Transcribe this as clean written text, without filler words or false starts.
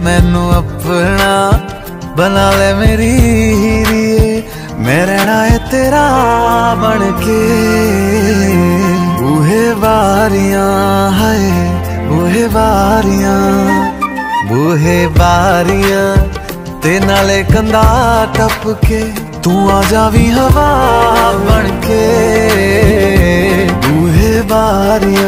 मैनू अपना बना ले मेरी हीरिए, मैं रहना है तेरा बन के। बूहे बारियां है बूहे बारियां, बूहे बारियां ते नाले कंधा टप के, तू आ जावी हवा बन के। बूहे बारियां